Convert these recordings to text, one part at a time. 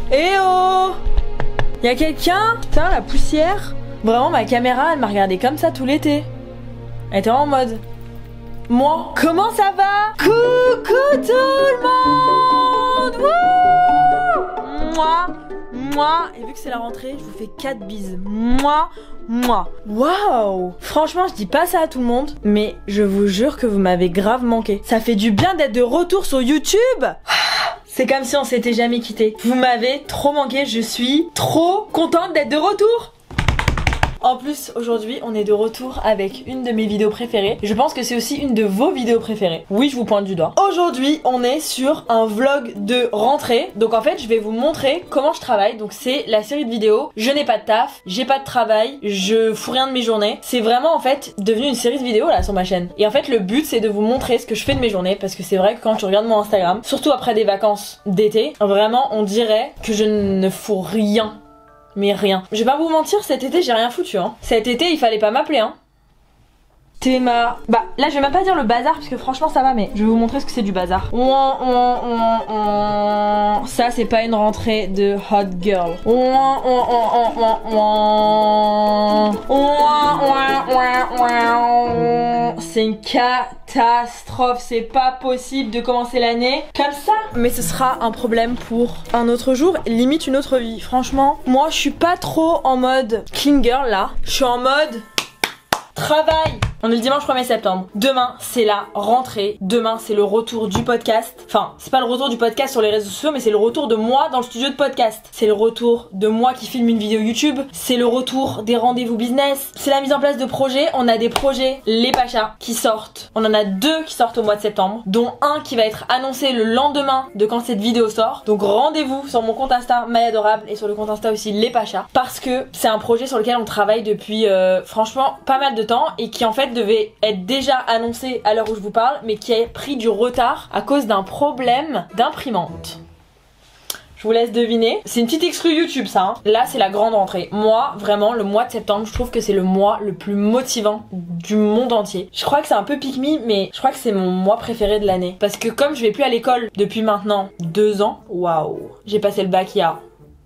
Eh oh! Y'a quelqu'un? Putain, la poussière. Vraiment, ma caméra, elle m'a regardé comme ça tout l'été. Elle était en mode... Moi, comment ça va? Coucou tout le monde! Wouh! Moi, et vu que c'est la rentrée, je vous fais 4 bises. Moi. Waouh! Franchement, je dis pas ça à tout le monde, mais je vous jure que vous m'avez grave manqué. Ça fait du bien d'être de retour sur YouTube. C'est comme si on s'était jamais quitté. Vous m'avez trop manqué, je suis trop contente d'être de retour. En plus, aujourd'hui, on est de retour avec une de mes vidéos préférées. Je pense que c'est aussi une de vos vidéos préférées. Oui, je vous pointe du doigt. Aujourd'hui, on est sur un vlog de rentrée. Donc en fait, je vais vous montrer comment je travaille. Donc c'est la série de vidéos. Je n'ai pas de taf, j'ai pas de travail, je fous rien de mes journées. C'est vraiment en fait devenu une série de vidéos là sur ma chaîne. Et en fait, le but c'est de vous montrer ce que je fais de mes journées. Parce que c'est vrai que quand tu regardes mon Instagram, surtout après des vacances d'été, vraiment on dirait que je ne fous rien. Mais rien. Je vais pas vous mentir, cet été j'ai rien foutu hein. Cet été il fallait pas m'appeler hein. Théma. Bah là je vais même pas dire le bazar parce que franchement ça va, mais je vais vous montrer ce que c'est du bazar. Ça c'est pas une rentrée de hot girl. C'est une catastrophe, c'est pas possible de commencer l'année comme ça. Mais ce sera un problème pour un autre jour, limite une autre vie. Franchement, moi je suis pas trop en mode clean girl là. Je suis en mode travail. On est le dimanche 1er septembre. Demain, c'est la rentrée. Demain, c'est le retour du podcast. Enfin, c'est pas le retour du podcast sur les réseaux sociaux, mais c'est le retour de moi dans le studio de podcast. C'est le retour de moi qui filme une vidéo YouTube. C'est le retour des rendez-vous business. C'est la mise en place de projets. On a des projets, les Pachas, qui sortent. On en a 2 qui sortent au mois de septembre, dont un qui va être annoncé le lendemain de quand cette vidéo sort. Donc rendez-vous sur mon compte Insta Myadorable et sur le compte Insta aussi les Pachas, parce que c'est un projet sur lequel on travaille depuis franchement pas mal de temps et qui en fait devait être déjà annoncé à l'heure où je vous parle, mais qui a pris du retard à cause d'un problème d'imprimante. Je vous laisse deviner. C'est une petite exclue YouTube ça hein. Là c'est la grande rentrée. Moi vraiment le mois de septembre je trouve que c'est le mois le plus motivant du monde entier. Je crois que c'est un peu pick me, mais je crois que c'est mon mois préféré de l'année. Parce que comme je vais plus à l'école depuis maintenant 2 ans, waouh, j'ai passé le bac il y a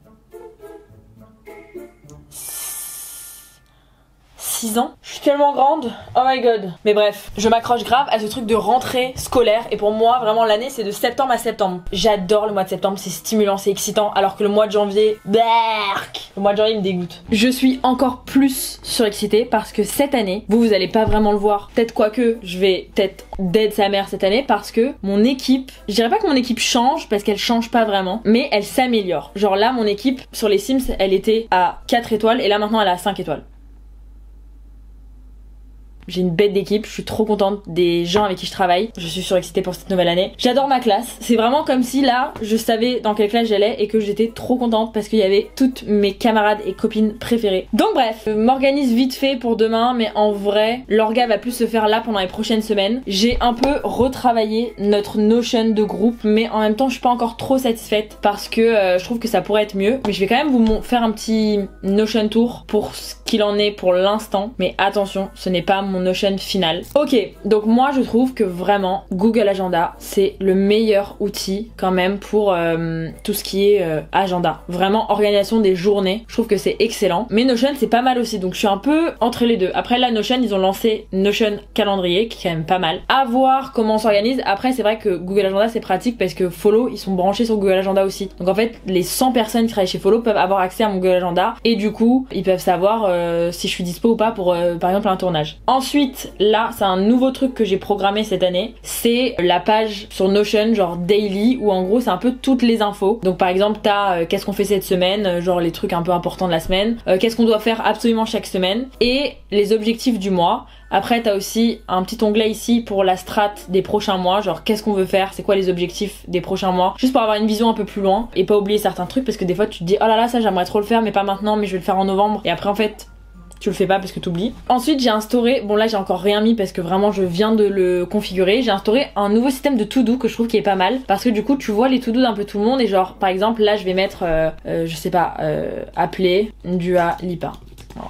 6 ans. Je suis tellement grande. Oh my god. Mais bref, je m'accroche grave à ce truc de rentrée scolaire. Et pour moi, vraiment, l'année, c'est de septembre à septembre. J'adore le mois de septembre. C'est stimulant, c'est excitant. Alors que le mois de janvier, berk, le mois de janvier me dégoûte. Je suis encore plus surexcitée parce que cette année, vous allez pas vraiment le voir. Peut-être quoique, je vais peut-être dead sa mère cette année parce que mon équipe, je dirais pas que mon équipe change parce qu'elle change pas vraiment, mais elle s'améliore. Genre là, mon équipe sur les Sims, elle était à 4 étoiles et là maintenant elle est à 5 étoiles. J'ai une bête d'équipe, je suis trop contente des gens avec qui je travaille. Je suis surexcitée pour cette nouvelle année. J'adore ma classe. C'est vraiment comme si là, je savais dans quelle classe j'allais et que j'étais trop contente parce qu'il y avait toutes mes camarades et copines préférées. Donc bref, je m'organise vite fait pour demain, mais en vrai, l'orga va plus se faire là pendant les prochaines semaines. J'ai un peu retravaillé notre Notion de groupe, mais en même temps, je suis pas encore trop satisfaite parce que je trouve que ça pourrait être mieux. Mais je vais quand même vous faire un petit Notion tour pour ce qu'il en est pour l'instant. Mais attention, ce n'est pas mon Notion final. Ok, donc moi je trouve que vraiment Google Agenda c'est le meilleur outil quand même pour tout ce qui est agenda. Vraiment organisation des journées, je trouve que c'est excellent. Mais Notion c'est pas mal aussi, donc je suis un peu entre les deux. Après là Notion ils ont lancé Notion calendrier qui est quand même pas mal. À voir comment on s'organise. Après c'est vrai que Google Agenda c'est pratique parce que Follow ils sont branchés sur Google Agenda aussi. Donc en fait les 100 personnes qui travaillent chez Follow peuvent avoir accès à mon Google Agenda et du coup ils peuvent savoir si je suis dispo ou pas pour par exemple un tournage. Ensuite, là, c'est un nouveau truc que j'ai programmé cette année. C'est la page sur Notion, genre daily, où en gros, c'est un peu toutes les infos. Donc par exemple, t'as qu'est-ce qu'on fait cette semaine, genre les trucs un peu importants de la semaine, qu'est-ce qu'on doit faire absolument chaque semaine, et les objectifs du mois. Après, t'as aussi un petit onglet ici pour la strat des prochains mois, genre qu'est-ce qu'on veut faire, c'est quoi les objectifs des prochains mois, juste pour avoir une vision un peu plus loin et pas oublier certains trucs parce que des fois tu te dis oh là là, ça j'aimerais trop le faire mais pas maintenant, mais je vais le faire en novembre, et après en fait tu le fais pas parce que t'oublies. Ensuite j'ai instauré, bon là j'ai encore rien mis parce que vraiment je viens de le configurer, j'ai instauré un nouveau système de to-do que je trouve qui est pas mal parce que du coup tu vois les to-do d'un peu tout le monde et genre par exemple là je vais mettre je sais pas appeler Dua Lipa. Alors,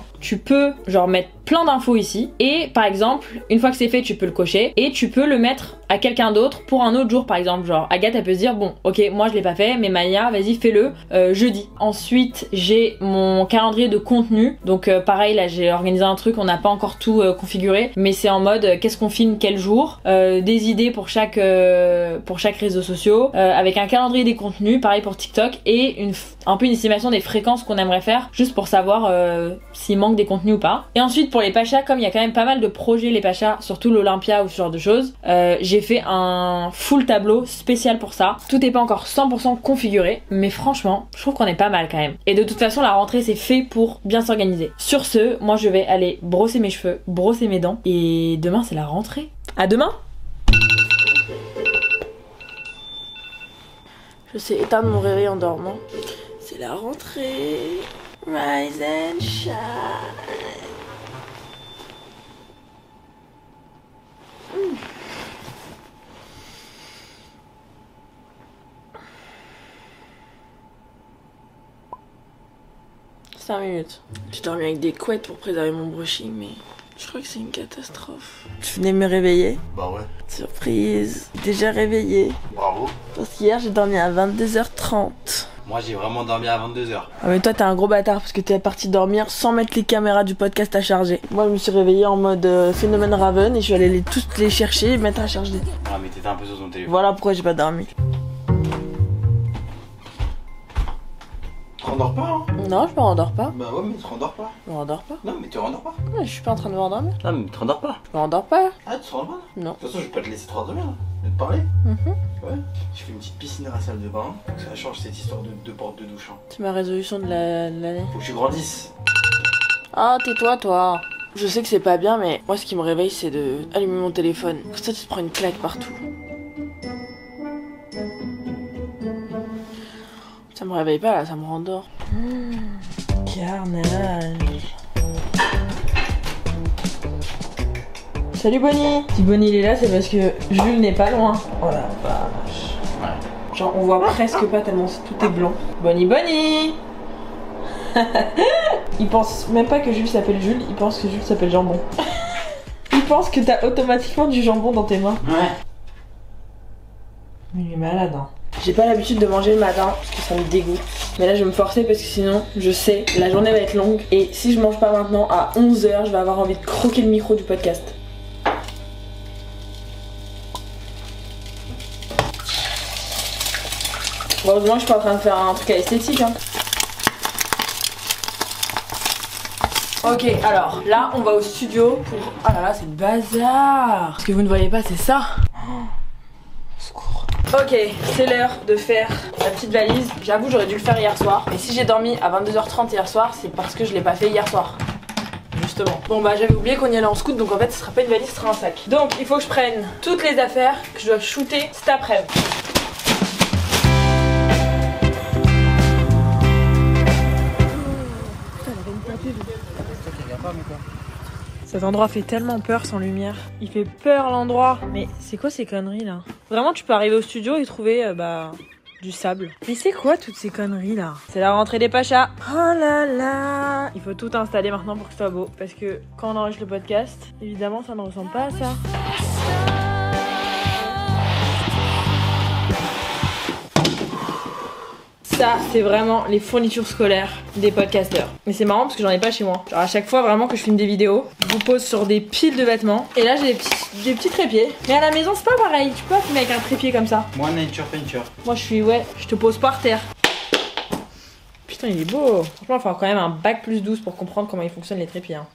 tu peux genre mettre plein d'infos ici et par exemple une fois que c'est fait tu peux le cocher et tu peux le mettre à quelqu'un d'autre pour un autre jour. Par exemple genre Agathe elle peut se dire bon ok moi je l'ai pas fait mais Maya vas-y fais-le jeudi. Ensuite j'ai mon calendrier de contenu, donc pareil là j'ai organisé un truc, on n'a pas encore tout configuré mais c'est en mode qu'est-ce qu'on filme quel jour, des idées pour chaque réseau social, avec un calendrier des contenus pareil pour TikTok et un peu une estimation des fréquences qu'on aimerait faire juste pour savoir s'il manque des contenus ou pas. Et ensuite pour les Pachas, comme il y a quand même pas mal de projets les Pachas, surtout l'Olympia ou ce genre de choses, j'ai fait un full tableau spécial pour ça. Tout n'est pas encore 100% configuré mais franchement je trouve qu'on est pas mal quand même. Et de toute façon la rentrée c'est fait pour bien s'organiser. Sur ce, moi je vais aller brosser mes cheveux, brosser mes dents et demain c'est la rentrée. À demain. Je sais éteindre mon réveil en dormant. C'est la rentrée. Rise and shine. Mmh. 5 minutes. J'ai dormi avec des couettes pour préserver mon brushing, mais je crois que c'est une catastrophe. Tu venais me réveiller? Bah ouais. Surprise. Déjà réveillée. Bravo. Parce qu'hier j'ai dormi à 22h30. Moi j'ai vraiment dormi à 22h. Ah mais toi t'es un gros bâtard parce que t'es parti dormir sans mettre les caméras du podcast à charger. Moi je me suis réveillée en mode phénomène Raven et je suis allée toutes les chercher et mettre à charger. Ah mais t'étais un peu sur ton téléphone. Voilà pourquoi j'ai pas dormi. Tu te rendors pas hein? Non je me rendors pas. Bah ouais mais tu te rendors pas. Je me rendors pas. Non mais tu te rendors pas. Ouais, je suis pas en train de me rendormir. Non mais tu te rendors pas. Je me rendors pas. Ah tu te rendors pas? Non. De toute façon je vais pas te laisser te rendormir là. Je vais te parler. Ouais. Je fais une petite piscine à la salle de bain. Donc ça change cette histoire de deux portes de douche. Hein. C'est ma résolution de l'année. Faut que je grandisse. Ah tais-toi toi. Je sais que c'est pas bien mais moi ce qui me réveille c'est de allumer mon téléphone. Comme ça tu te prends une claque partout. Ça me réveille pas là, ça me rendort. Carnage. Salut Bonnie. Si Bonnie il est là c'est parce que Jules n'est pas loin. Oh la vache. Ouais. Genre on voit presque pas tellement tout est blanc. Bonnie Bonnie. Il pense même pas que Jules s'appelle Jules, il pense que Jules s'appelle Jambon. Il pense que t'as automatiquement du jambon dans tes mains. Ouais. Mais il est malade hein. J'ai pas l'habitude de manger le matin parce que ça me dégoûte. Mais là je vais me forcer parce que sinon je sais la journée va être longue. Et si je mange pas maintenant à 11h je vais avoir envie de croquer le micro du podcast. Heureusement que je suis pas en train de faire un truc à l'esthétique hein. Ok alors là on va au studio pour... Ah là là c'est le bazar. Ce que vous ne voyez pas c'est ça. Ok, c'est l'heure de faire la petite valise. J'avoue j'aurais dû le faire hier soir. Et si j'ai dormi à 22h30 hier soir, c'est parce que je l'ai pas fait hier soir. Justement. Bon bah j'avais oublié qu'on y allait en scout, donc en fait ce sera pas une valise, ce sera un sac. Donc il faut que je prenne toutes les affaires que je dois shooter cet après-midi. Cet endroit fait tellement peur sans lumière. Il fait peur l'endroit. Mais c'est quoi ces conneries là? Vraiment tu peux arriver au studio et trouver du sable. Mais c'est quoi toutes ces conneries là? C'est la rentrée des Pachas. Oh là là. Il faut tout installer maintenant pour que ce soit beau. Parce que quand on enregistre le podcast, évidemment ça ne ressemble pas à ça. Ça, c'est vraiment les fournitures scolaires des podcasteurs. Mais c'est marrant parce que j'en ai pas chez moi. Genre à chaque fois vraiment que je filme des vidéos, je vous pose sur des piles de vêtements. Et là j'ai des petits trépieds. Mais à la maison c'est pas pareil, tu peux pas filmer avec un trépied comme ça. Moi nature painture. Moi je suis je te pose par terre. Putain il est beau. Franchement il faut quand même un bac plus 12 pour comprendre comment ils fonctionnent les trépieds hein.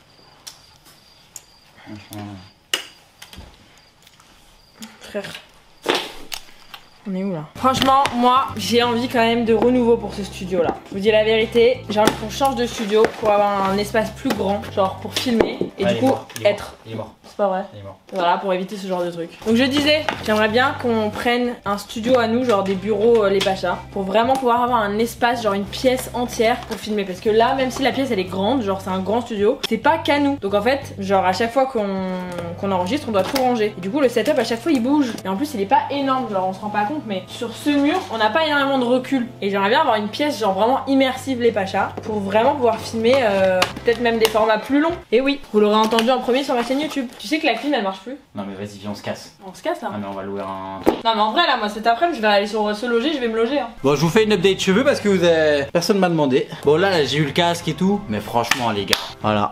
Frère. On est où là? Franchement, moi, j'ai envie quand même de renouveau pour ce studio là. Je vous dis la vérité, j'ai envie qu'on change de studio pour avoir un espace plus grand, genre pour filmer et du coup Il est mort. c'est pas vrai. Il est mort. Voilà, pour éviter ce genre de truc. Donc je disais, j'aimerais bien qu'on prenne un studio à nous, genre des bureaux les Pachas, pour vraiment pouvoir avoir un espace, genre une pièce entière pour filmer. Parce que là, même si la pièce elle est grande, genre c'est un grand studio, c'est pas qu'à nous. Donc en fait, genre à chaque fois qu'on enregistre, on doit tout ranger. Et du coup, le setup à chaque fois il bouge. Et en plus, il est pas énorme, genre on se rend pas compte, mais sur ce mur, on n'a pas énormément de recul. Et j'aimerais bien avoir une pièce, genre vraiment immersive les Pachas, pour vraiment pouvoir filmer peut-être même des formats plus longs. Et oui, vous l'aurez entendu en premier sur ma chaîne YouTube. Tu sais que la clim elle marche plus? Non mais vas-y, viens, on se casse. On se casse là. Ah mais on va louer un... Non mais en vrai là, moi cet après-midi je vais aller sur se loger, je vais me loger hein. Bon, je vous fais une update cheveux parce que personne m'a demandé. Bon là j'ai eu le casque et tout, mais franchement les gars, voilà.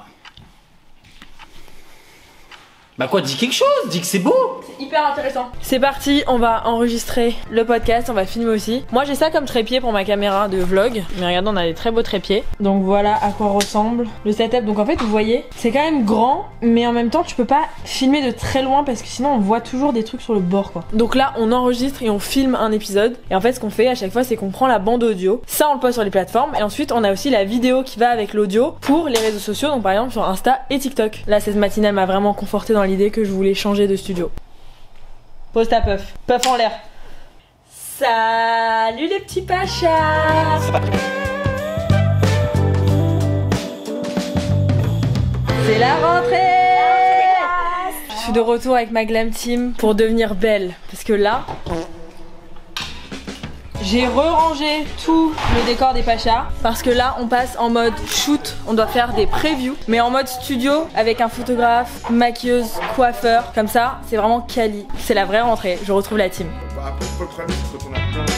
Bah quoi, dis quelque chose, dis que c'est beau. C'est hyper intéressant. C'est parti, on va enregistrer le podcast, on va filmer aussi. Moi j'ai ça comme trépied pour ma caméra de vlog. Mais regardez, on a des très beaux trépieds. Donc voilà à quoi ressemble le setup. Donc en fait vous voyez, c'est quand même grand, mais en même temps tu peux pas filmer de très loin parce que sinon on voit toujours des trucs sur le bord quoi. Donc là on enregistre et on filme un épisode. Et en fait ce qu'on fait à chaque fois c'est qu'on prend la bande audio. Ça on le poste sur les plateformes. Et ensuite on a aussi la vidéo qui va avec l'audio pour les réseaux sociaux. Donc par exemple sur Insta et TikTok. Là cette matinale m'a vraiment conforté dans l'idée que je voulais changer de studio. Pose ta puff. Puff en l'air. Salut les petits Pachas. C'est la rentrée. Je suis de retour avec ma glam team pour devenir belle. Parce que là, j'ai re-rangé tout le décor des Pachas parce que là on passe en mode shoot, on doit faire des previews mais en mode studio avec un photographe, maquilleuse, coiffeur, comme ça c'est vraiment quali, c'est la vraie rentrée, je retrouve la team. Bah après le problème c'est quand on a plein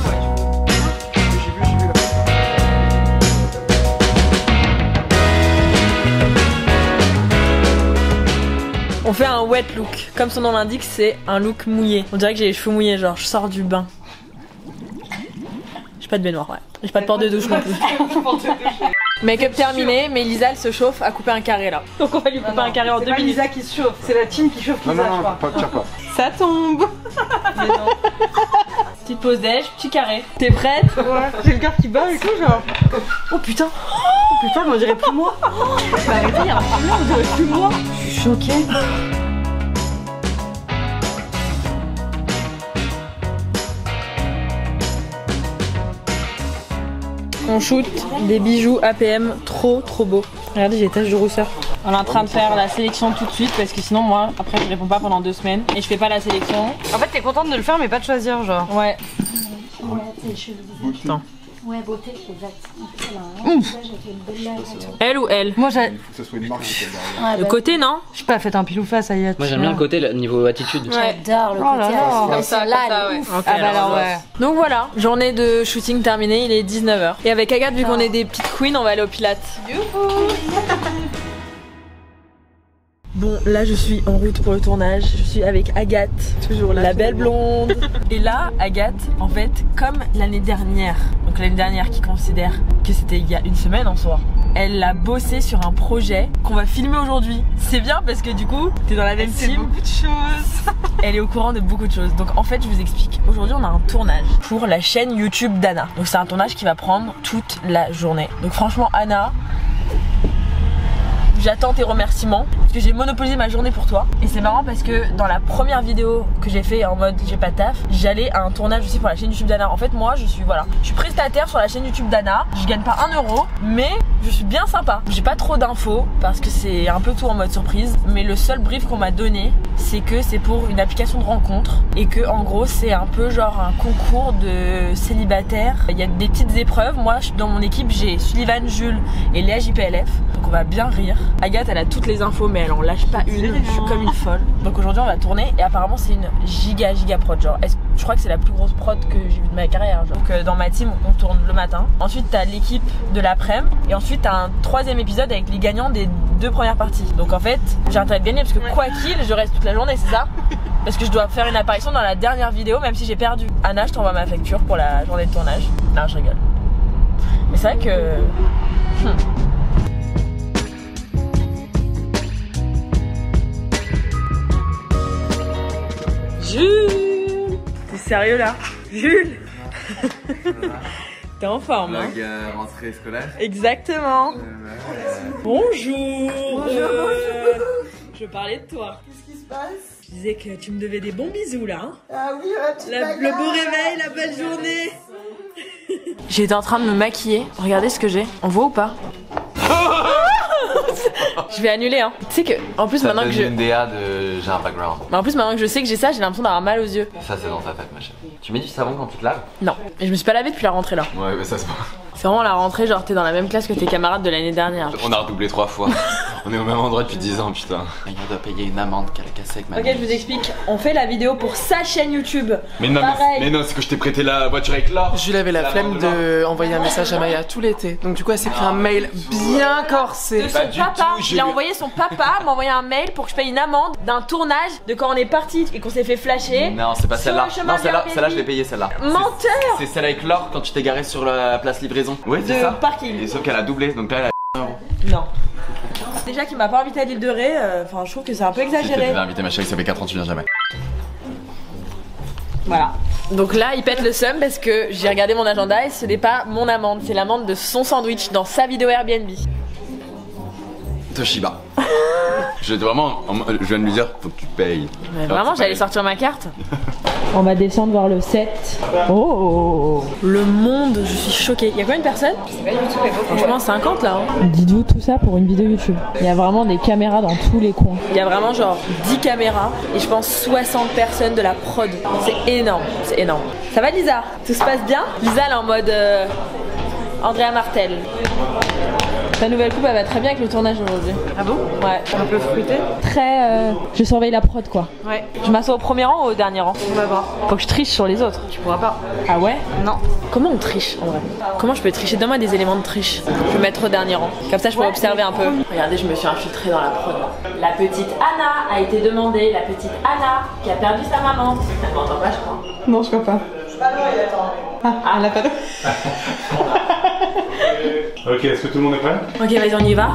On fait un wet look, comme son nom l'indique c'est un look mouillé. On dirait que j'ai les cheveux mouillés, genre je sors du bain. Pas de baignoire, ouais. J'ai pas de porte de douche non plus. Make-up terminé, mais Lisa elle se chauffe à couper un carré là. Donc on va lui couper un carré en 2 minutes. Lisa qui se chauffe, c'est la team qui chauffe Lisa, non, je crois. pas, tire pas. Ça tombe. Mais non. Petite pause déj, petit carré. T'es prête? Ouais, j'ai le cœur qui bat et tout genre. Oh putain. Oh putain, on dirait plus moi. Bah arrêtez, y'a un problème, on dirait plus moi. Je suis choquée. On shoot des bijoux APM trop beaux. Regardez, j'ai des taches de rousseur. On est en train de faire la sélection tout de suite parce que sinon moi après je réponds pas pendant 2 semaines et je fais pas la sélection. En fait t'es contente de le faire mais pas de choisir genre. Ouais. Attends. Ouais, beauté, exact. Elle ou elle? Moi j'ai. Il faut que ça soit une marque. Le côté non? Je sais pas, faites un pile ou face Ayat. Moi j'aime bien le côté le niveau attitude. Ouais. J'adore le Oh là côté là. comme ça, là, ouais. ouf. Ok, Ah bah alors, alors ouais. Donc voilà, journée de shooting terminée, il est 19h. Et avec Agathe, vu qu'on est des petites queens, on va aller au Pilates. Bon, là je suis en route pour le tournage, je suis avec Agathe, toujours la belle blonde. Et là, Agathe, en fait, comme l'année dernière, donc l'année dernière qui considère que c'était il y a une semaine en soi, elle a bossé sur un projet qu'on va filmer aujourd'hui. C'est bien parce que du coup, t'es dans la même team. Beaucoup de choses. Elle est au courant de beaucoup de choses. Donc en fait, je vous explique. Aujourd'hui, on a un tournage pour la chaîne YouTube d'Anna. Donc c'est un tournage qui va prendre toute la journée. Donc franchement, Anna, j'attends tes remerciements parce que j'ai monopolisé ma journée pour toi. Et c'est marrant parce que dans la première vidéo que j'ai fait en mode j'ai pas de taf, j'allais à un tournage aussi pour la chaîne YouTube d'Anna. En fait moi je suis prestataire sur la chaîne YouTube d'Anna. Je gagne pas 1 euro mais je suis bien sympa. J'ai pas trop d'infos parce que c'est un peu tout en mode surprise. Mais le seul brief qu'on m'a donné c'est que c'est pour une application de rencontre et que en gros c'est un peu genre un concours de célibataires. Il y a des petites épreuves. Moi dans mon équipe j'ai Sullivan, Jules et Léa JPLF. Donc on va bien rire. Agathe elle a toutes les infos mais elle en lâche pas une, je suis comme une folle. Donc aujourd'hui on va tourner et apparemment c'est une giga prod genre. Je crois que c'est la plus grosse prod que j'ai vue de ma carrière genre. Donc dans ma team on tourne le matin. Ensuite t'as l'équipe de l'après-midi et ensuite t'as un 3e épisode avec les gagnants des 2 premières parties. Donc en fait j'ai intérêt de gagner parce que quoi qu'il je reste toute la journée, c'est ça? Parce que je dois faire une apparition dans la dernière vidéo même si j'ai perdu. Anna, je t'envoie ma facture pour la journée de tournage. Non je rigole. Mais c'est vrai que... Jules! T'es sérieux là? Jules! T'es en forme, hein? Rentrée scolaire. Exactement! Bonjour! Je parlais de toi. Qu'est-ce qui se passe? Je disais que tu me devais des bons bisous là. Hein. Ah oui, la petite bagarre. Le beau réveil, la belle journée. J'étais en train de me maquiller. Regardez ce que j'ai. On voit ou pas? Je vais annuler hein. Tu sais que en plus maintenant que je une DA de j'ai un background. Mais en plus maintenant que je sais que j'ai ça, j'ai l'impression d'avoir mal aux yeux. Ça c'est dans ta tête ma chérie. Tu mets du savon quand tu te laves? Non. Et je me suis pas lavée depuis la rentrée là. Ouais mais ça se voit. C'est vraiment la rentrée, genre t'es dans la même classe que tes camarades de l'année dernière. On a redoublé 3 fois. On est au même endroit depuis 10 ans putain. Il doit payer une amende qu'elle a cassée avec ma. Ok, je vous explique. On fait la vidéo pour sa chaîne YouTube. Mais non, pareil. mais non, c'est que je t'ai prêté la voiture avec Laure. Jules avait la flemme de envoyer un message à Maya tout l'été. Donc du coup elle s'est pris un mail bien corsé. De son papa. Il a envoyé son papa m'a envoyé un mail pour que je paye une amende d'un tournage de quand on est parti et qu'on s'est fait flasher. Non, c'est pas Sur celle-là. le chemin Non, celle-là, de celle-là je l'ai payée celle-là. Menteur. C'est celle avec Laure quand tu t'es garé sur la place livraison. Ouais, c'est De ça. parking. Et sauf qu'elle a doublé, donc là elle a Non. Déjà qu'il m'a pas invité à l'île de Ré, enfin je trouve que c'est un peu exagéré. Je t'ai invité ma chérie, ça fait 4 ans tu viens jamais. Voilà. Donc là, il pète le seum parce que j'ai regardé mon agenda et ce n'est pas mon amende, c'est l'amende de son sandwich dans sa vidéo Airbnb. Toshiba. Je viens de lui dire, faut que tu payes. Mais vraiment, j'allais sortir ma carte. On va descendre voir le 7. Oh, le monde, je suis choquée. Il y a combien de personnes? Franchement, 50 là. Hein. Dites-vous tout ça pour une vidéo YouTube. Il y a vraiment des caméras dans tous les coins. Il y a vraiment genre 10 caméras et je pense 60 personnes de la prod. C'est énorme, c'est énorme. Ça va Lisa? Tout se passe bien? Lisa elle est en mode Andrea Martel. Ta nouvelle coupe elle va très bien avec le tournage aujourd'hui. Ah bon? Ouais. Un peu fruité. Très je surveille la prod quoi. Ouais. Je m'assois au premier rang ou au dernier rang? On va voir. Faut que je triche sur les autres. Tu pourras pas. Ah ouais? Non. Comment on triche en vrai? Comment je peux tricher? Donne-moi des éléments de triche. Je vais me mettre au dernier rang. Comme ça je pourrais observer un peu. Regardez, je me suis infiltrée dans la prod. La petite Anna a été demandée. La petite Anna qui a perdu sa maman. Elle m'entend pas je crois. Non, je crois pas. Ah, elle a pas d'eau. Ok, est-ce que tout le monde est prêt? Ok, vas-y, on y va.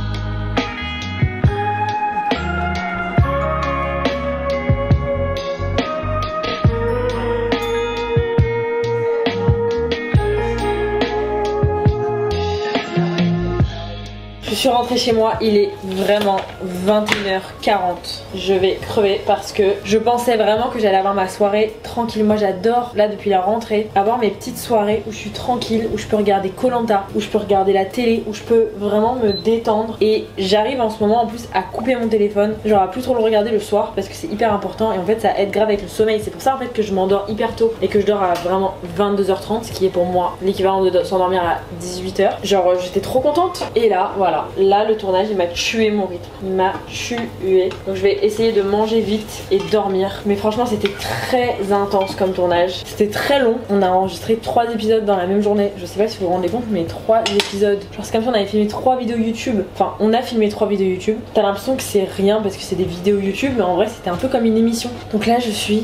Je suis rentrée chez moi, il est vraiment 21h40. Je vais crever parce que je pensais vraiment que j'allais avoir ma soirée tranquille. Moi j'adore, là depuis la rentrée, avoir mes petites soirées où je suis tranquille, où je peux regarder Koh-Lanta, où je peux regarder la télé, où je peux vraiment me détendre. Et j'arrive en ce moment en plus à couper mon téléphone, genre à plus trop le regarder le soir parce que c'est hyper important et en fait ça aide grave avec le sommeil. C'est pour ça en fait que je m'endors hyper tôt et que je dors à vraiment 22h30, ce qui est pour moi l'équivalent de s'endormir à 18h. Genre j'étais trop contente et là voilà. Là le tournage il m'a tué mon rythme, il m'a tué. Donc je vais essayer de manger vite et dormir. Mais franchement c'était très intense comme tournage. C'était très long. On a enregistré 3 épisodes dans la même journée. Je sais pas si vous vous rendez compte mais 3 épisodes. Genre c'est comme si on avait filmé 3 vidéos YouTube. Enfin on a filmé 3 vidéos YouTube. T'as l'impression que c'est rien parce que c'est des vidéos YouTube mais en vrai c'était un peu comme une émission. Donc là je suis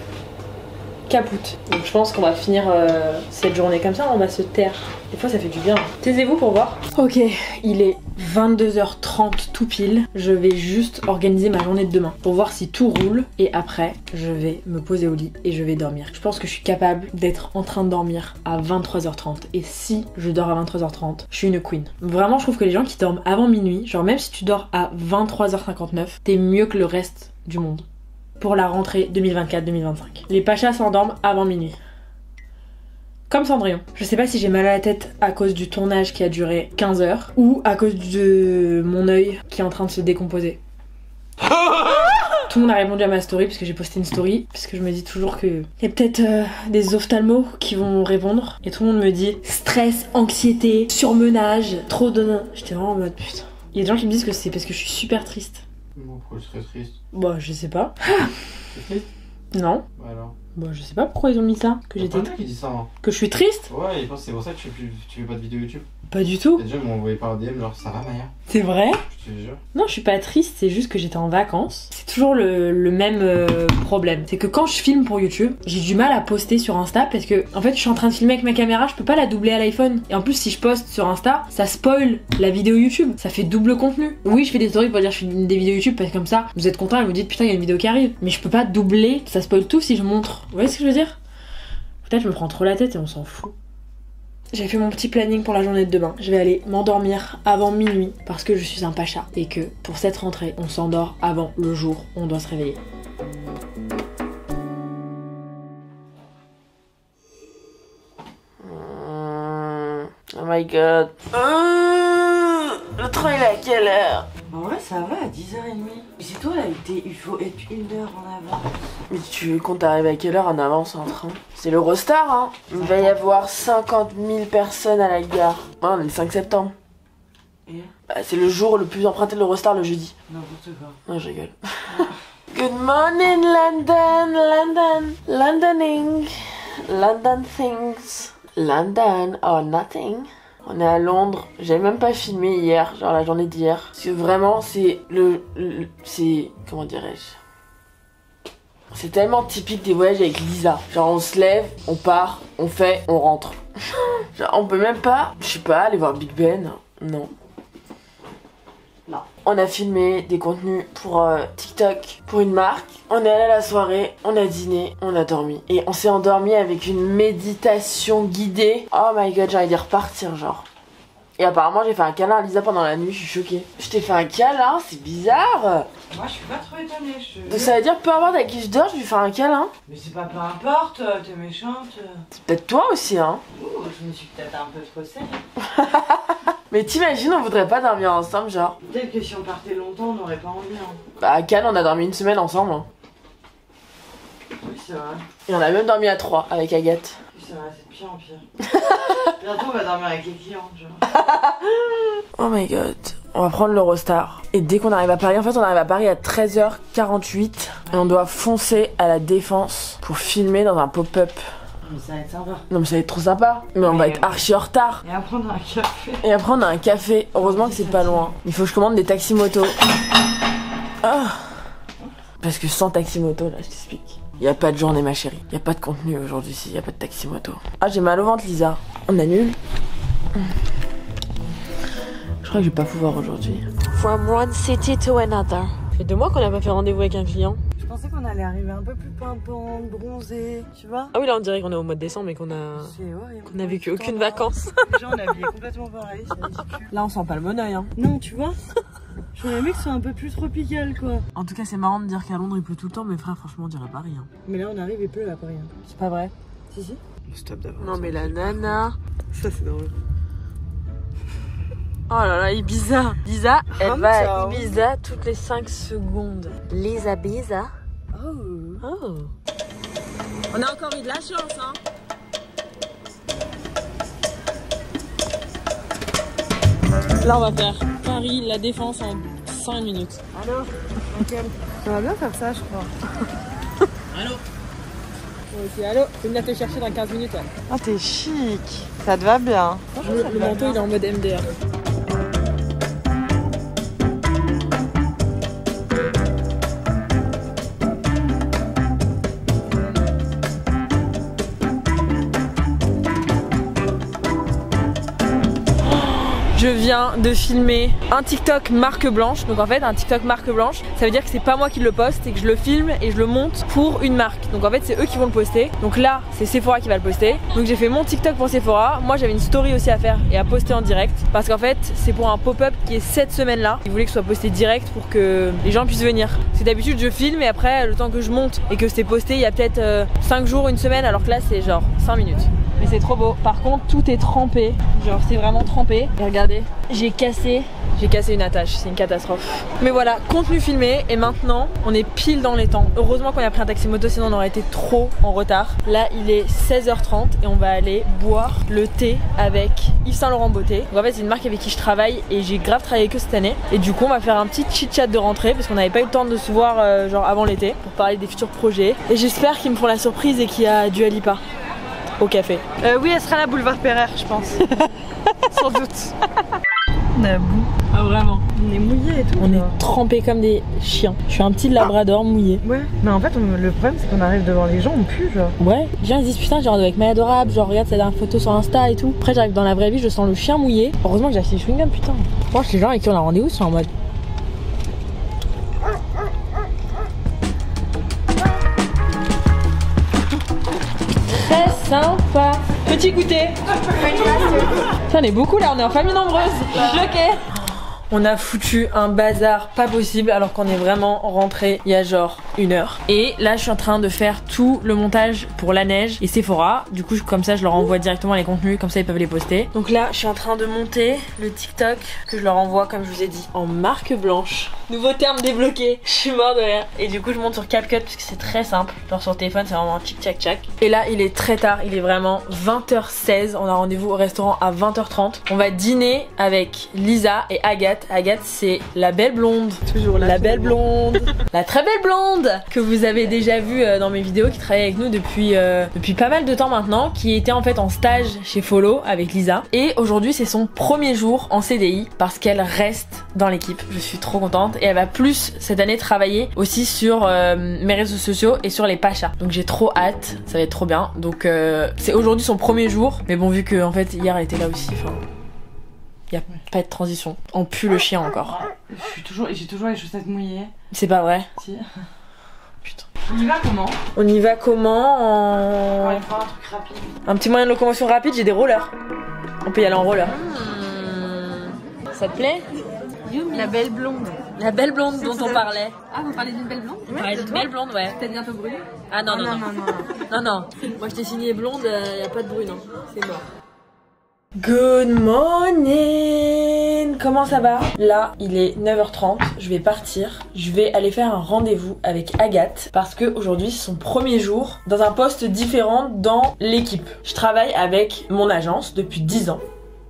capoute. Donc je pense qu'on va finir cette journée comme ça, on va se taire. Des fois ça fait du bien. Taisez-vous pour voir. Ok, il est 22h30 tout pile. Je vais juste organiser ma journée de demain pour voir si tout roule et après je vais me poser au lit et je vais dormir. Je pense que je suis capable d'être en train de dormir à 23h30 et si je dors à 23h30, je suis une queen. Vraiment je trouve que les gens qui dorment avant minuit, genre même si tu dors à 23h59, t'es mieux que le reste du monde. Pour la rentrée 2024-2025. Les pachas s'endorment avant minuit. Comme Cendrillon. Je sais pas si j'ai mal à la tête à cause du tournage qui a duré 15 heures ou à cause de mon œil qui est en train de se décomposer. Tout le monde a répondu à ma story parce que j'ai posté une story parce que je me dis toujours que y a peut-être des ophtalmos qui vont répondre et tout le monde me dit stress, anxiété, surmenage, trop de... J'étais vraiment en mode putain. Il y a des gens qui me disent que c'est parce que je suis super triste. Pourquoi je serais triste? Bah je sais pas. T'es triste? Non. Bah alors? Bah je sais pas pourquoi ils ont mis ça. Que j'étais... qui dit ça hein. Que je suis triste? Ouais, ils pensent que c'est pour ça que tu fais pas de vidéo YouTube. Pas du tout. Les gens m'ont envoyé par DM genre ça va Maya? C'est vrai? Je te jure. Non, je suis pas triste, c'est juste que j'étais en vacances. C'est toujours le même problème. C'est que quand je filme pour YouTube, j'ai du mal à poster sur Insta parce que en fait je suis en train de filmer avec ma caméra, je peux pas la doubler à l'iPhone. Et en plus si je poste sur Insta, ça spoil la vidéo YouTube. Ça fait double contenu. Oui, je fais des stories pour dire que je fais des vidéos YouTube parce que comme ça, vous êtes contents et vous dites putain il y a une vidéo qui arrive. Mais je peux pas doubler, ça spoil tout si je montre. Vous voyez ce que je veux dire? Peut-être je me prends trop la tête et on s'en fout. J'ai fait mon petit planning pour la journée de demain. Je vais aller m'endormir avant minuit parce que je suis un pacha et que pour cette rentrée, on s'endort avant le jour où on doit se réveiller. Oh my god. Le train il est à quelle heure? En vrai, ça va à 10h30. Mais c'est toi là, il faut être 1 heure en avance. Mais tu comptes arriver à quelle heure en avance en train? C'est l'Eurostar, hein. Il va y avoir 50 000 personnes à la gare. Ouais, on est le 5 septembre. Et Bah, c'est le jour le plus emprunté de l'Eurostar, le jeudi. n'importe quoi. Non, je rigole. Good morning, London, London, Londoning, London things, London or nothing. On est à Londres, j'avais même pas filmé hier, genre la journée d'hier. Parce que vraiment, c'est c'est... comment dirais-je? C'est tellement typique des voyages avec Lisa. Genre on se lève, on part, on fait, on rentre. Genre on peut même pas, je sais pas, aller voir Big Ben. Non. Non. On a filmé des contenus pour TikTok, pour une marque. On est allé à la soirée, on a dîné, on a dormi. Et on s'est endormi avec une méditation guidée. Oh my god, j'ai envie d'y repartir genre. Et apparemment j'ai fait un câlin à Lisa pendant la nuit, je suis choquée. Je t'ai fait un câlin, c'est bizarre. Moi, je suis pas trop étonnée. Donc ça veut dire peu importe à qui je dors, je lui fais un câlin. Mais c'est pas peu importe, t'es méchante. C'est peut-être toi aussi, hein. Oh, je me suis peut-être un peu trop sérieux. Mais t'imagines, on voudrait pas dormir ensemble, genre. Peut-être que si on partait longtemps, on n'aurait pas envie. Hein. Bah à Cannes, on a dormi 1 semaine ensemble. Hein. Oui, c'est vrai. Et on a même dormi à 3 avec Agathe. Oui, c'est vrai, c'est de pire en pire. Bientôt, on va dormir avec les clients, genre. Oh my god. On va prendre l'Eurostar. Et dès qu'on arrive à Paris, en fait, on arrive à Paris à 13h48. Et on doit foncer à la Défense pour filmer dans un pop-up. Mais ça va être sympa. Non mais ça va être trop sympa. Mais on va être archi en retard. Et après, on a un café. Et après on a un café. Heureusement que c'est pas loin. Il faut que je commande des taxis moto. Ah. Parce que sans taxi moto, là, je t'explique. Y a pas de journée, ma chérie. Y a pas de contenu aujourd'hui si y a pas de taxi moto. Ah, j'ai mal au ventre, Lisa. On annule. Je crois que je vais pas pouvoir aujourd'hui. From one city to another. Ça fait 2 mois qu'on a pas fait rendez-vous avec un client. Je pensais qu'on allait arriver un peu plus pimpante, bronzée, tu vois. Ah oui, là on dirait qu'on est au mois de décembre et qu'on a vécu aucune vacances. Les gens, on est habillés complètement pareil, c'est ridicule. Là on sent pas le bon oeil, hein. Non, tu vois. Je voulais que ce soit un peu plus tropical, quoi. En tout cas, c'est marrant de dire qu'à Londres il pleut tout le temps, mais frère, franchement, on dirait pas rien. Mais là, on arrive et pleut à Paris. Hein. C'est pas vrai? Si, si. Stop d'abord. Non, mais la nana. Ça, c'est drôle. Oh là là, Ibiza. Lisa, elle va à Ciao. Ibiza toutes les 5 secondes. Lisa Biza. Oh. Oh. On a encore eu de la chance, hein. Là, on va faire Paris, la Défense en 5 minutes. Allô. Ok. Ça va bien faire ça, je crois. Allô. Ok, allô. Je vais venir te chercher dans 15 minutes. Ouais. Ah, t'es chic. Ça te va bien. Le manteau, il est en mode MDR. Je viens de filmer un TikTok marque blanche. Donc en fait un TikTok marque blanche, ça veut dire que c'est pas moi qui le poste et que je le filme et je le monte pour une marque. Donc en fait c'est eux qui vont le poster. Donc là c'est Sephora qui va le poster. Donc j'ai fait mon TikTok pour Sephora. Moi j'avais une story aussi à faire et à poster en direct. Parce qu'en fait c'est pour un pop-up qui est cette semaine là. Ils voulaient que ce soit posté direct pour que les gens puissent venir. C'est d'habitude je filme et après le temps que je monte et que c'est posté il y a peut-être 5 jours, une semaine, alors que là c'est genre 5 minutes. Mais c'est trop beau. Par contre tout est trempé. Genre c'est vraiment trempé. Et regardez, j'ai cassé une attache, c'est une catastrophe. Mais voilà, contenu filmé et maintenant on est pile dans les temps. Heureusement qu'on a pris un taxi moto, sinon on aurait été trop en retard. Là il est 16h30 et on va aller boire le thé avec Yves Saint Laurent Beauté. Donc en fait c'est une marque avec qui je travaille et j'ai grave travaillé avec eux cette année. Et du coup on va faire un petit chit chat de rentrée parce qu'on n'avait pas eu le temps de se voir genre avant l'été pour parler des futurs projets. Et j'espère qu'ils me font la surprise et qu'il y a Dua Lipa au café. Oui, elle sera à la boulevard Pereire, je pense. Sans doute. On est à bout. Ah vraiment. On est mouillés et tout. On est trempés comme des chiens. Je suis un petit labrador mouillé. Ouais, mais en fait, le problème, c'est qu'on arrive devant les gens, on pue, genre. Ouais, les gens ils disent putain, j'ai rendez-vous avec Maya Adorable, genre regarde sa dernière photo sur Insta et tout. Après, j'arrive dans la vraie vie, je sens le chien mouillé. Heureusement que j'ai acheté des chewing-gums, putain. Franchement, les gens avec qui on a rendez-vous sont en mode. Très sympa. Petit goûter. Tiens, on est beaucoup là, on est en famille nombreuse. Ok. On a foutu un bazar pas possible alors qu'on est vraiment rentré il y a genre 1 heure. Et là je suis en train de faire tout le montage pour La Neige et Sephora. Du coup comme ça je leur envoie directement les contenus, comme ça ils peuvent les poster. Donc là je suis en train de monter le TikTok que je leur envoie comme je vous ai dit en marque blanche. Nouveau terme débloqué, je suis mort de rire. Et du coup je monte sur CapCut parce que c'est très simple. Genre sur le téléphone c'est vraiment tchic tchac tchac. Et là il est très tard, il est vraiment 20h16. On a rendez-vous au restaurant à 20h30. On va dîner avec Lisa et Agathe. Agathe c'est la belle blonde. Toujours la belle blonde. La très belle blonde que vous avez déjà vu dans mes vidéos, qui travaille avec nous depuis pas mal de temps maintenant, qui était en fait en stage chez Follow avec Lisa. Et aujourd'hui c'est son premier jour en CDI parce qu'elle reste dans l'équipe. Je suis trop contente. Et elle va plus cette année travailler aussi sur mes réseaux sociaux et sur les pachas. Donc j'ai trop hâte, ça va être trop bien. Donc c'est aujourd'hui son premier jour. Mais bon, vu que en fait hier elle était là aussi, enfin... Y a pas de transition. On pue le chien encore. J'ai toujours les chaussettes mouillées. C'est pas vrai. Si. Putain. On y va comment? On y va comment? Ouais, il faut un truc rapide. Un petit moyen de locomotion rapide, j'ai des rollers. On peut y aller en roller. Ça te plaît? La belle blonde. La belle blonde dont on parlait. Ah, vous parlez d'une belle blonde? On parlait d'une belle blonde, ouais. Peut-être bientôt brune? Ah non, non. Non. Moi je t'ai signé blonde, y a pas de brune, hein. C'est mort. Good morning! Comment ça va? Là, il est 9h30, je vais partir. Je vais aller faire un rendez-vous avec Agathe parce que aujourd'hui c'est son premier jour dans un poste différent dans l'équipe. Je travaille avec mon agence depuis 10 ans.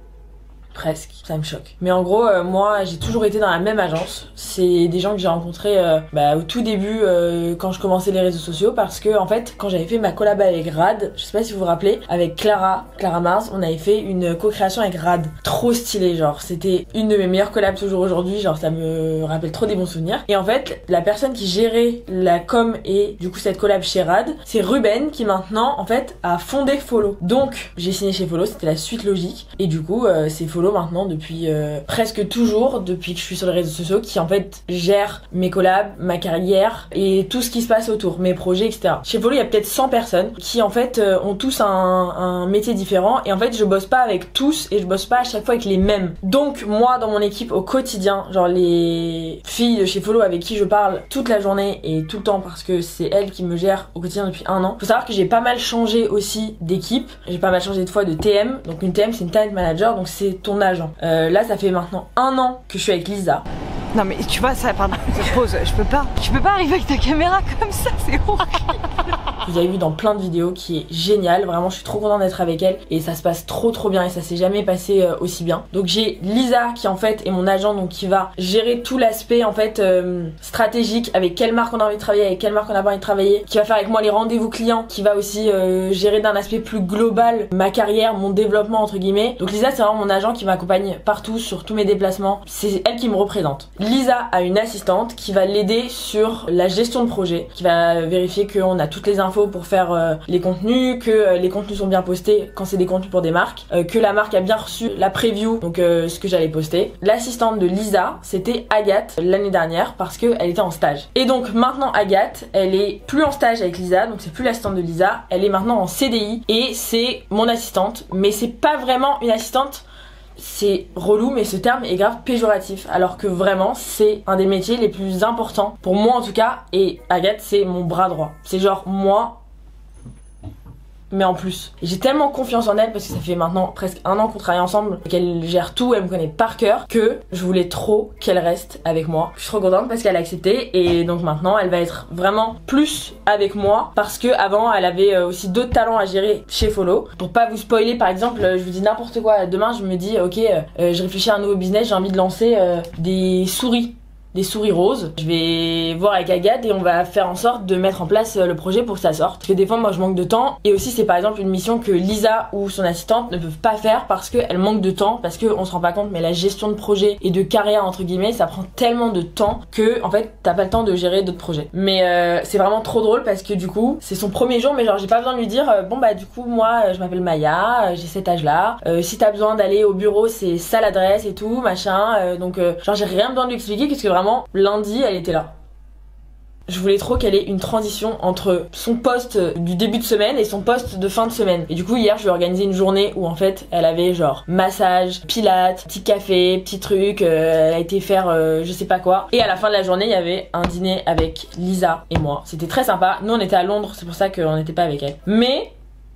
Presque, ça me choque. Mais en gros, moi j'ai toujours été dans la même agence. C'est des gens que j'ai rencontrés au tout début quand je commençais les réseaux sociaux, parce que en fait quand j'avais fait ma collab avec Rad, je sais pas si vous vous rappelez, avec Clara Mars, on avait fait une co-création avec Rad. Trop stylé, genre c'était une de mes meilleures collabs toujours aujourd'hui, genre ça me rappelle trop des bons souvenirs. Et en fait la personne qui gérait la com et du coup cette collab chez Rad, c'est Ruben qui maintenant en fait a fondé Follow. Donc j'ai signé chez Follow, c'était la suite logique. Et du coup c'est Follow maintenant depuis presque toujours, depuis que je suis sur les réseaux sociaux, qui en fait gère mes collabs, ma carrière et tout ce qui se passe autour, mes projets, etc. Chez Follow il y a peut-être 100 personnes qui en fait ont tous un métier différent, et en fait je bosse pas avec tous et je bosse pas à chaque fois avec les mêmes. Donc moi dans mon équipe au quotidien, genre les filles de chez Follow avec qui je parle toute la journée et tout le temps parce que c'est elles qui me gèrent au quotidien depuis 1 an. Faut savoir que j'ai pas mal changé aussi d'équipe, j'ai pas mal changé de fois de TM. Donc une TM c'est une talent manager, donc c'est ton agent. Là ça fait maintenant 1 an que je suis avec Lisa. Non mais tu vois ça, pardon, je pose, je peux pas arriver avec ta caméra comme ça, c'est horrible. Vous avez vu dans plein de vidéos, qui est génial, vraiment je suis trop contente d'être avec elle et ça se passe trop bien et ça s'est jamais passé aussi bien. Donc j'ai Lisa qui en fait est mon agent, donc qui va gérer tout l'aspect en fait stratégique, avec quelle marque on a envie de travailler, avec quelle marque on a pas envie de travailler, qui va faire avec moi les rendez-vous clients, qui va aussi gérer d'un aspect plus global ma carrière, mon développement entre guillemets. Donc Lisa c'est vraiment mon agent qui m'accompagne partout sur tous mes déplacements, c'est elle qui me représente. Lisa a une assistante qui va l'aider sur la gestion de projet, qui va vérifier qu'on a toutes les infos pour faire les contenus, que les contenus sont bien postés quand c'est des contenus pour des marques, que la marque a bien reçu la preview, donc ce que j'allais poster. L'assistante de Lisa, c'était Agathe l'année dernière parce qu'elle était en stage. Et donc maintenant Agathe, elle est plus en stage avec Lisa, donc c'est plus l'assistante de Lisa, elle est maintenant en CDI et c'est mon assistante, mais c'est pas vraiment une assistante. C'est relou mais ce terme est grave péjoratif, alors que vraiment c'est un des métiers les plus importants pour moi en tout cas, et Agathe c'est mon bras droit, c'est genre moi mais en plus. J'ai tellement confiance en elle parce que ça fait maintenant presque 1 an qu'on travaille ensemble, qu'elle gère tout, elle me connaît par cœur, que je voulais trop qu'elle reste avec moi. Je suis trop contente parce qu'elle a accepté, et donc maintenant elle va être vraiment plus avec moi parce que avant elle avait aussi d'autres talents à gérer chez Follow. Pour pas vous spoiler, par exemple, je vous dis n'importe quoi, demain je me dis ok, je réfléchis à un nouveau business, j'ai envie de lancer des souris roses. Je vais voir avec Agathe et on va faire en sorte de mettre en place le projet pour que ça sorte. Parce que des fois moi je manque de temps, et aussi c'est par exemple une mission que Lisa ou son assistante ne peuvent pas faire parce qu'elle manque de temps, parce qu'on se rend pas compte mais la gestion de projet et de carrière entre guillemets ça prend tellement de temps que en fait t'as pas le temps de gérer d'autres projets. Mais c'est vraiment trop drôle parce que du coup c'est son premier jour, mais genre j'ai pas besoin de lui dire bon bah du coup moi je m'appelle Maya, j'ai cet âge là, si t'as besoin d'aller au bureau c'est ça l'adresse et tout machin, donc genre j'ai rien besoin de lui expliquer parce que vraiment lundi elle était là. Je voulais trop qu'elle ait une transition entre son poste du début de semaine et son poste de fin de semaine. Et du coup hier je lui ai organisé une journée où en fait elle avait genre massage, pilates, petit café, petit truc, elle a été faire je sais pas quoi. Et à la fin de la journée il y avait un dîner avec Lisa et moi. C'était très sympa. Nous on était à Londres, c'est pour ça qu'on n'était pas avec elle. Mais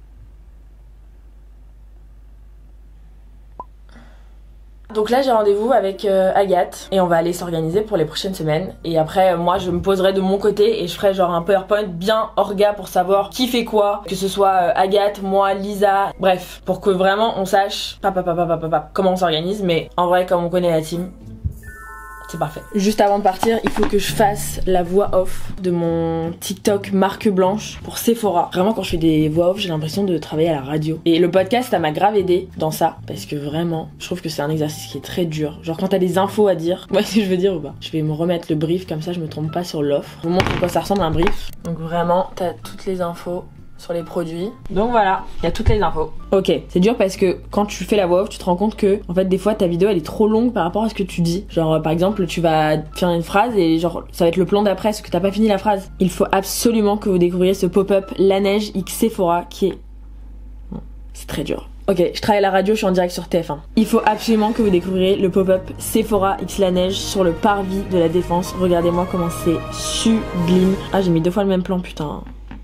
donc là j'ai rendez-vous avec Agathe et on va aller s'organiser pour les prochaines semaines. Et après moi je me poserai de mon côté et je ferai genre un PowerPoint bien orga pour savoir qui fait quoi, que ce soit Agathe, moi, Lisa, bref, pour que vraiment on sache comment on s'organise. Mais en vrai comme on connaît la team, c'est parfait. Juste avant de partir, il faut que je fasse la voix off de mon TikTok marque blanche pour Sephora. Vraiment quand je fais des voix off, j'ai l'impression de travailler à la radio. Et le podcast, ça m'a grave aidé dans ça. Parce que vraiment, je trouve que c'est un exercice qui est très dur. Genre quand t'as des infos à dire, ouais si je veux dire ou pas. Je vais me remettre le brief, comme ça je me trompe pas sur l'offre. Je vous montre à quoi ça ressemble un brief. Donc vraiment, t'as toutes les infos sur les produits. Donc voilà, il y a toutes les infos. Ok, c'est dur parce que quand tu fais la voix off, tu te rends compte que en fait des fois ta vidéo elle est trop longue par rapport à ce que tu dis. Genre par exemple, tu vas faire une phrase et genre ça va être le plan d'après parce que t'as pas fini la phrase. Il faut absolument que vous découvriez ce pop-up La Neige X Sephora qui est... Bon, c'est très dur. Ok, je travaille à la radio, je suis en direct sur TF1. Il faut absolument que vous découvriez le pop-up Sephora X La Neige sur le parvis de la Défense. Regardez-moi comment c'est sublime. Ah j'ai mis 2 fois le même plan, putain.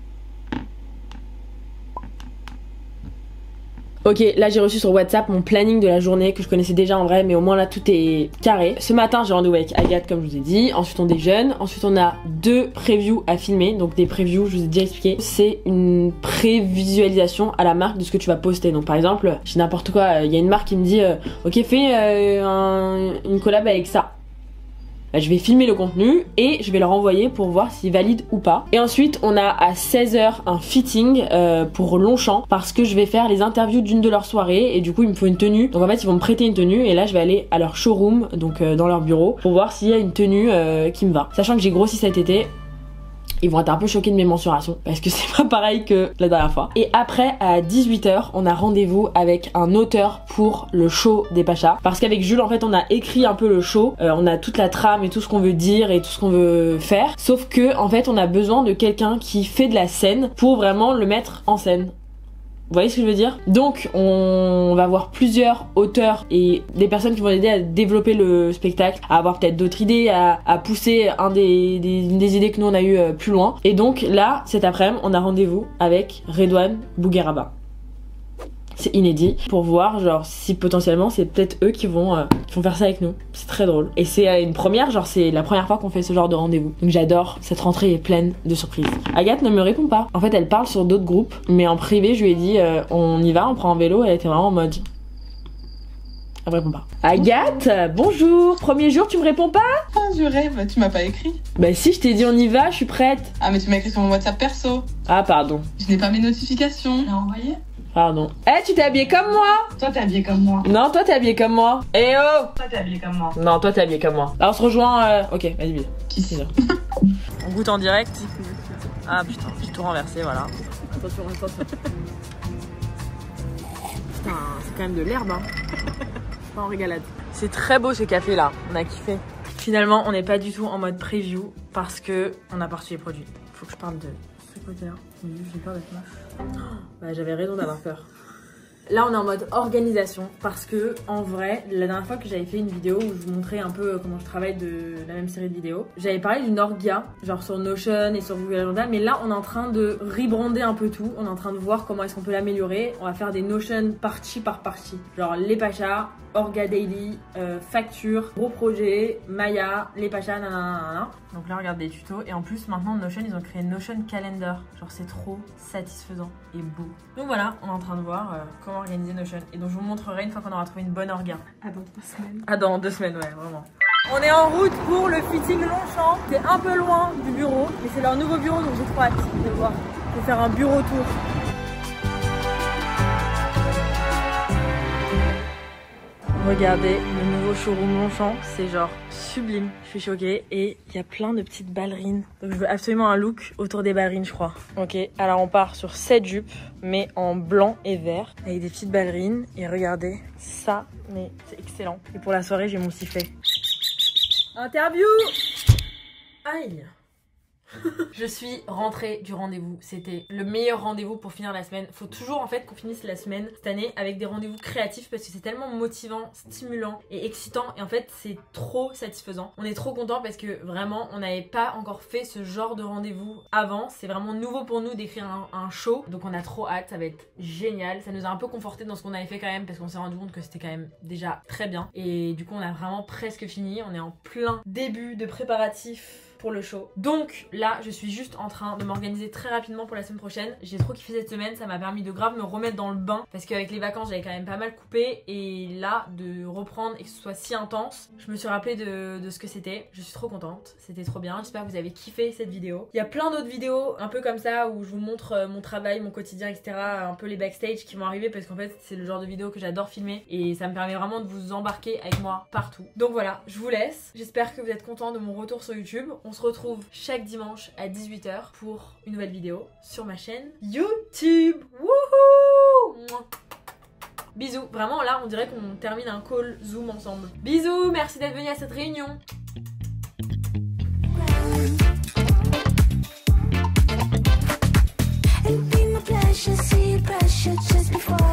Ok, là j'ai reçu sur WhatsApp mon planning de la journée que je connaissais déjà en vrai, mais au moins là tout est carré. Ce matin j'ai rendez-vous avec Agathe comme je vous ai dit, ensuite on déjeune, ensuite on a 2 previews à filmer, donc des previews je vous ai déjà expliqué, c'est une prévisualisation à la marque de ce que tu vas poster. Donc par exemple, j'ai n'importe quoi, il y a une marque qui me dit ok fais une collab avec ça. Je vais filmer le contenu et je vais leur envoyer pour voir s'ils valident ou pas. Et ensuite on a à 16h un fitting pour Longchamp parce que je vais faire les interviews d'une de leurs soirées et du coup il me faut une tenue. Donc en fait ils vont me prêter une tenue et là je vais aller à leur showroom, donc dans leur bureau, pour voir s'il y a une tenue qui me va. Sachant que j'ai grossi cet été, ils vont être un peu choqués de mes mensurations parce que c'est pas pareil que la dernière fois. Et après à 18h on a rendez-vous avec un auteur pour le show des Pachas, parce qu'avec Jules en fait on a écrit un peu le show, on a toute la trame et tout ce qu'on veut dire et tout ce qu'on veut faire, sauf que en fait on a besoin de quelqu'un qui fait de la scène pour vraiment le mettre en scène. Vous voyez ce que je veux dire? Donc on va voir plusieurs auteurs et des personnes qui vont aider à développer le spectacle, à avoir peut-être d'autres idées, à pousser des idées que nous on a eu plus loin. Et donc là, cet après-midi, on a rendez-vous avec Redouane Bougueraba. C'est inédit pour voir genre si potentiellement c'est peut-être eux qui vont faire ça avec nous. C'est très drôle. Et c'est une première, genre c'est la première fois qu'on fait ce genre de rendez-vous. Donc j'adore, cette rentrée est pleine de surprises. Agathe ne me répond pas. En fait elle parle sur d'autres groupes, mais en privé je lui ai dit on y va, on prend un vélo, elle était vraiment en mode... Elle me répond pas. Agathe, bonjour, premier jour tu me réponds pas? Ah, je rêve, tu m'as pas écrit. Bah si, je t'ai dit on y va, je suis prête. Ah mais tu m'as écrit sur mon WhatsApp perso. Ah pardon. Je n'ai pas mes notifications. Tu l'as envoyé? Pardon. Eh, tu t'es habillée comme moi? Toi t'es habillée comme moi. Non, toi t'es habillée comme moi. Eh oh! Toi t'es habillée comme moi. Non, toi t'es habillée comme moi. Alors on se rejoint. Ok, vas-y, bisous. Qui c'est? On goûte en direct. Ah putain, j'ai tout renversé, voilà. Attention, attention. Putain, c'est quand même de l'herbe, hein. Pas en régalade. C'est très beau ce café là, on a kiffé. Finalement, on n'est pas du tout en mode preview parce que on a pas reçu les produits. Faut que je parle de ce côté-là. J'ai peur d'être moche. Bah, j'avais raison d'avoir peur. Là on est en mode organisation parce que en vrai la dernière fois que j'avais fait une vidéo où je vous montrais un peu comment je travaille de la même série de vidéos, j'avais parlé d'une orga genre sur Notion et sur Google Agenda, mais là on est en train de rebrander un peu tout, on est en train de voir comment est-ce qu'on peut l'améliorer. On va faire des Notion partie par partie, genre les Pachas, Orga Daily, facture, gros projet, Maya, les Pachas, nanana. Donc là regarde des tutos et en plus maintenant Notion ils ont créé Notion Calendar, genre c'est trop satisfaisant et beau. Donc voilà, on est en train de voir comment organiser Notion et donc je vous montrerai une fois qu'on aura trouvé une bonne orga. Ah dans 2 semaines. Ah dans 2 semaines, ouais vraiment. On est en route pour le fitting Longchamp, c'est un peu loin du bureau mais c'est leur nouveau bureau donc j'ai trop hâte de voir. Je vais faire un bureau tour. Regardez le nouveau showroom Longchamp, c'est genre sublime, je suis choquée et il y a plein de petites ballerines. Donc je veux absolument un look autour des ballerines je crois. Ok, alors on part sur cette jupe mais en blanc et vert avec des petites ballerines et regardez ça, mais c'est excellent. Et pour la soirée j'ai mon sifflet. Interview. Aïe. Je suis rentrée du rendez-vous. C'était le meilleur rendez-vous pour finir la semaine. Faut toujours en fait qu'on finisse la semaine cette année avec des rendez-vous créatifs parce que c'est tellement motivant, stimulant et excitant. Et en fait, c'est trop satisfaisant. On est trop content parce que vraiment, on n'avait pas encore fait ce genre de rendez-vous avant. C'est vraiment nouveau pour nous d'écrire un show. Donc on a trop hâte. Ça va être génial. Ça nous a un peu conforté dans ce qu'on avait fait quand même parce qu'on s'est rendu compte que c'était quand même déjà très bien. Et du coup, on a vraiment presque fini. On est en plein début de préparatifs pour le show. Donc là, je suis juste en train de m'organiser très rapidement pour la semaine prochaine. J'ai trop kiffé cette semaine, ça m'a permis de grave me remettre dans le bain parce qu'avec les vacances, j'avais quand même pas mal coupé et là, de reprendre et que ce soit si intense, je me suis rappelé de ce que c'était. Je suis trop contente, c'était trop bien. J'espère que vous avez kiffé cette vidéo. Il y a plein d'autres vidéos un peu comme ça où je vous montre mon travail, mon quotidien, etc. Un peu les backstage qui vont arriver parce qu'en fait, c'est le genre de vidéo que j'adore filmer et ça me permet vraiment de vous embarquer avec moi partout. Donc voilà, je vous laisse. J'espère que vous êtes contents de mon retour sur YouTube. On se retrouve chaque dimanche à 18h pour une nouvelle vidéo sur ma chaîne YouTube. Wouhou! Bisous. Vraiment là on dirait qu'on termine un call Zoom ensemble. Bisous, merci d'être venu à cette réunion. It'd be my pleasure, see you pressure just before